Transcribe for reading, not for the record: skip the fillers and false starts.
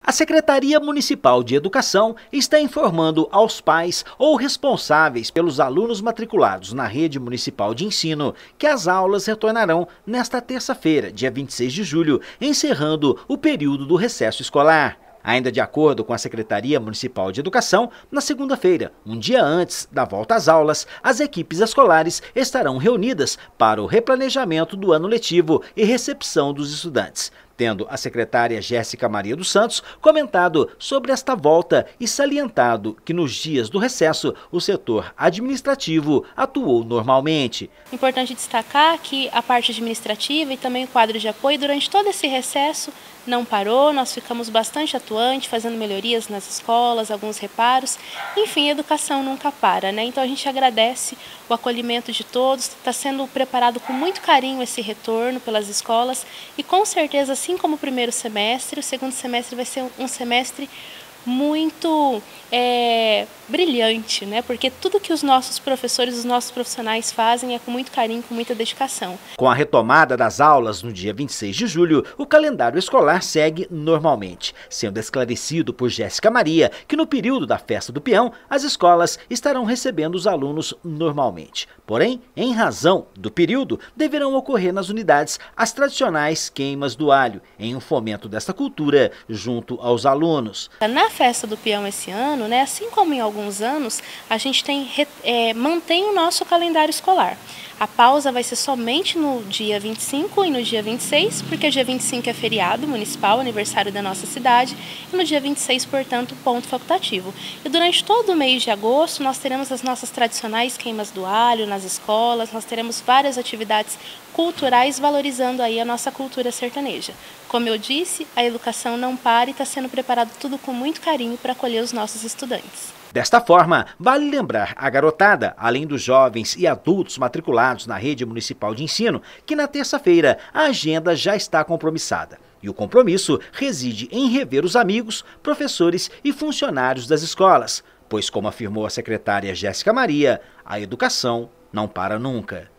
A Secretaria Municipal de Educação está informando aos pais ou responsáveis pelos alunos matriculados na rede municipal de ensino que as aulas retornarão nesta terça-feira, dia 26 de julho, encerrando o período do recesso escolar. Ainda de acordo com a Secretaria Municipal de Educação, na segunda-feira, um dia antes da volta às aulas, as equipes escolares estarão reunidas para o replanejamento do ano letivo e recepção dos estudantes, tendo a secretária Jéssica Maria dos Santos comentado sobre esta volta e salientado que nos dias do recesso o setor administrativo atuou normalmente. Importante destacar que a parte administrativa e também o quadro de apoio durante todo esse recesso não parou, nós ficamos bastante atuantes, fazendo melhorias nas escolas, alguns reparos, enfim, a educação nunca para, né? Então a gente agradece o acolhimento de todos, está sendo preparado com muito carinho esse retorno pelas escolas e com certeza, assim como o primeiro semestre, o segundo semestre vai ser um semestre muito brilhante, né? Porque tudo que os nossos professores, os nossos profissionais fazem é com muito carinho, com muita dedicação. Com a retomada das aulas no dia 26 de julho, o calendário escolar segue normalmente, sendo esclarecido por Jéssica Maria que no período da Festa do Peão, as escolas estarão recebendo os alunos normalmente. Porém, em razão do período, deverão ocorrer nas unidades as tradicionais queimas do alho, em um fomento desta cultura junto aos alunos. Na Festa do Peão esse ano, né, assim como em alguns anos, a gente mantém o nosso calendário escolar. A pausa vai ser somente no dia 25 e no dia 26, porque o dia 25 é feriado municipal, aniversário da nossa cidade, e no dia 26, portanto, ponto facultativo. E durante todo o mês de agosto, nós teremos as nossas tradicionais queimas do alho nas escolas, nós teremos várias atividades culturais valorizando aí a nossa cultura sertaneja. Como eu disse, a educação não para e está sendo preparado tudo com muito carinho para acolher os nossos estudantes. Desta forma, vale lembrar a garotada, além dos jovens e adultos matriculados na rede municipal de ensino, que na terça-feira a agenda já está compromissada. E o compromisso reside em rever os amigos, professores e funcionários das escolas, pois, como afirmou a secretária Jéssica Maria, a educação não para nunca.